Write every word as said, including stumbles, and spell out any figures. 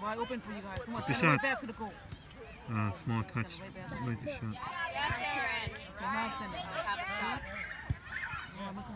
Wide open for you guys. Come on, Take the send it right shot. back to the goal. Uh, small touch. Right the shot. Okay, now send it. Have a shot. Come on, look